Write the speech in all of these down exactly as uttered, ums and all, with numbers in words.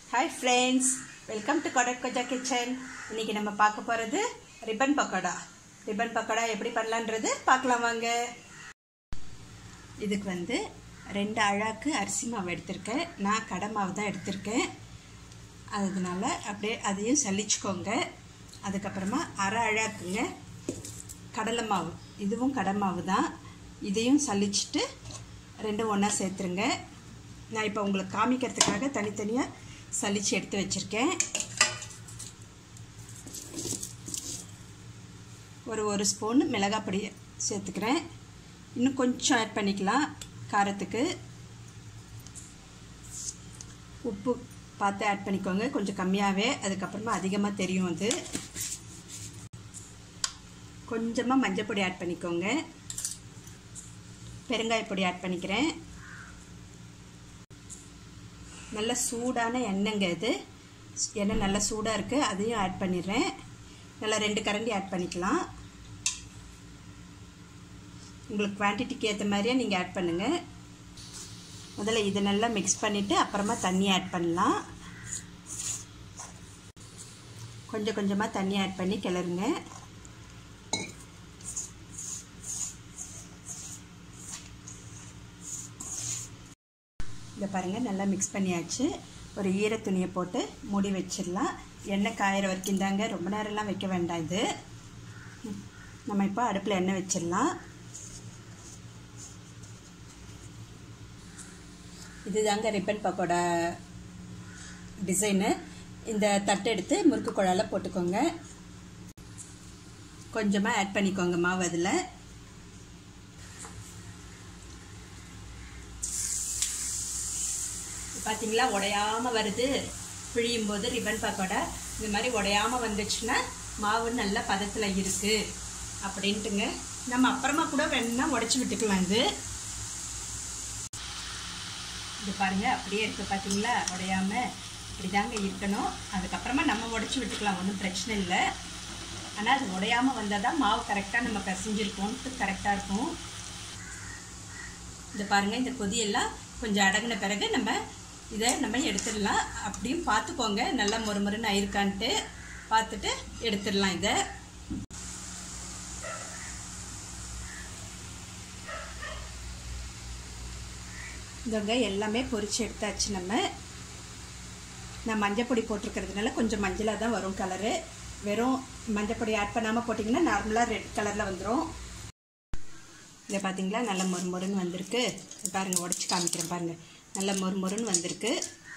Hi friends, welcome to कड़क कोजा kitchen. इनकी நம்ம பார்க்க போறது ரிப்பன் பக்கோடா। ரிப்பன் பக்கோடா எப்படி பண்ணலாம்ன்றது பார்க்கலாம் வாங்க। இதுக்கு வந்து ரெண்டு அழாக்கு அரிசி மாவு எடுத்துர்க்கேன்। நான் கடை மாவு தான் எடுத்துர்க்கேன்। அதனால அப்படியே அதையும் சலிச்சுக்கோங்க। அதுக்கு அப்புறமா அரை அழாக்குங்க கடலை மாவு, இதுவும் கடை மாவு தான்। இதையும் சலிச்சிட்டு ரெண்டும் ஒண்ணா சேர்த்துருங்க। நான் இப்போ உங்களுக்கு காமிக்கிறதுக்காக தனித்தனியா சலிச்சு எடுத்து வச்சிருக்கேன்। ஒரு ஒரு ஸ்பூன் மிளகாய் பொடி சேர்த்துக்கிறேன்। இன்னும் கொஞ்சம் ஆட் பண்ணிக்கலாம் காரத்துக்கு। உப்பு பார்த்து ஆட் பண்ணிக்கோங்க, கொஞ்சம் கம்மியாவே, அதுக்கு அப்புறமா அதிகமா தெரியும் அது। கொஞ்சமா மஞ்சள் பொடி ஆட் பண்ணிக்கோங்க। பெருங்காய பொடி ஆட் பண்ணிக்கிறேன்। நல்ல சூடான எண்ணெய்ங்க இது, எண்ணெய் நல்ல சூடாக இருக்குது, அதையும் ஆட் பண்ணிடுறேன்। நல்லா ரெண்டு கரண்டி ஆட் பண்ணிக்கலாம்। உங்களுக்கு குவான்டிட்டிக்கு ஏற்ற மாதிரியே நீங்கள் ஆட் பண்ணுங்கள்। முதல்ல இதை நல்லா மிக்ஸ் பண்ணிவிட்டு அப்புறமா தண்ணி ஆட் பண்ணலாம்। கொஞ்சம் கொஞ்சமாக தண்ணி ஆட் பண்ணி கிளறுங்க। இதை பாருங்கள், நல்லா மிக்ஸ் பண்ணியாச்சு। ஒரு ஈர துணியை போட்டு மூடி வச்சிடலாம்। எண்ணெய் காயிற வரைக்கும் தாங்க, ரொம்ப நேரம்லாம் வைக்க வேண்டாம் இது। நம்ம இப்போ அடுப்பில் எண்ணெய் வச்சிடலாம்। இதுதாங்க ரிப்பன் பக்கோடா டிசைனு। இந்த தட்டை எடுத்து முறுக்கு குழாயில் போட்டுக்கோங்க। கொஞ்சமாக ஆட் பண்ணிக்கோங்க மாவு அதில்। பார்த்தீங்களா, உடையாமல் வருது। பிழியும் போது ரிப்பன் பக்கோடா இந்த மாதிரி உடையாமல் வந்துச்சுன்னா மாவு நல்ல பதத்தில் இருக்குது அப்படின்ட்டுங்க। நம்ம அப்புறமா கூட வேணும்னா உடைச்சி விட்டுக்கலாம்। இது இது பாருங்கள், அப்படியே இருக்குது பார்த்தீங்களா, உடையாமல் இப்படி தாங்க இருக்கணும்। அதுக்கப்புறமா நம்ம உடைச்சி விட்டுக்கலாம், ஒன்றும் பிரச்சனை இல்லை। ஆனால் அது உடையாமல் வந்தால் தான் மாவு கரெக்டாக நம்ம பிசைஞ்சிருக்கோன்ட்டு கரெக்டாக இருக்கும்। இது பாருங்கள், இந்த கொதியெல்லாம் கொஞ்சம் அடங்கின பிறகு நம்ம இதை நம்ம எடுத்துடலாம்। அப்படியும் பார்த்துக்கோங்க நல்லா மொறுமொறுன்னு ஆயிருக்கான்ட்டு பார்த்துட்டு எடுத்துடலாம் இதை। இதோங்க எல்லாமே பொரிச்சு எடுத்தாச்சு நம்ம। நான் மஞ்சள் பொடி போட்டிருக்கிறதுனால கொஞ்சம் மஞ்சளாக தான் வரும் கலரு। வெறும் மஞ்சள் பொடி ஆட் பண்ணாமல் போட்டிங்கன்னா நார்மலாக ரெட் கலரில் வந்துடும்। இதை பார்த்தீங்களா, நல்ல மொறுமொறுன்னு வந்திருக்கு பாருங்கள்। உடச்சி காமிக்கிறேன் பாருங்கள், நல்ல மொறுமொறுன்னு வந்திருக்கு।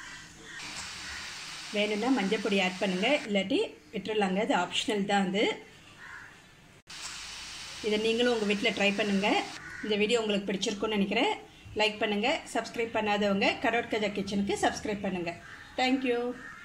வேணும்னா மஞ்சள் பொடி ஆட் பண்ணுங்கள், இல்லாட்டி விட்டுறலாங்க, அது ஆப்ஷனல் தான் அது। இதை நீங்களும் உங்கள் வீட்டில் ட்ரை பண்ணுங்கள்। இந்த வீடியோ உங்களுக்கு பிடிச்சிருக்குன்னு நினைக்கிறேன்। லைக் பண்ணுங்கள், சப்ஸ்கிரைப் பண்ணாதவங்க கரோட் கஜா கிச்சனுக்கு சப்ஸ்கிரைப் பண்ணுங்கள்। தேங்க்யூ।